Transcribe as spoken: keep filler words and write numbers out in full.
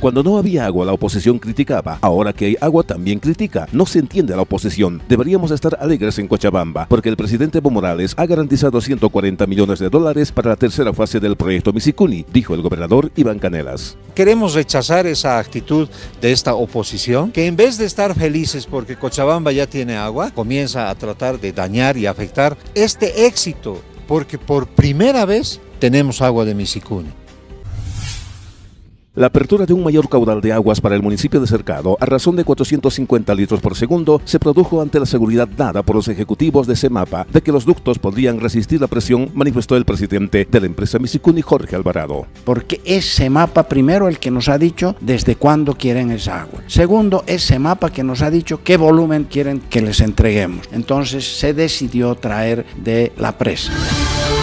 Cuando no había agua, la oposición criticaba. Ahora que hay agua, también critica. No se entiende a la oposición. Deberíamos estar alegres en Cochabamba, porque el presidente Evo Morales ha garantizado ciento cuarenta millones de dólares para la tercera fase del proyecto Misicuni, dijo el gobernador Iván Canelas. Queremos rechazar esa actitud de esta oposición, que en vez de estar felices porque Cochabamba ya tiene agua, comienza a tratar de dañar y afectar este éxito, porque por primera vez tenemos agua de Misicuni. La apertura de un mayor caudal de aguas para el municipio de Cercado, a razón de cuatrocientos cincuenta litros por segundo, se produjo ante la seguridad dada por los ejecutivos de CEMAPA de que los ductos podrían resistir la presión, manifestó el presidente de la empresa Misicuni, Jorge Alvarado. Porque es CEMAPA primero el que nos ha dicho desde cuándo quieren esa agua. Segundo, es CEMAPA que nos ha dicho qué volumen quieren que les entreguemos. Entonces se decidió traer de la presa.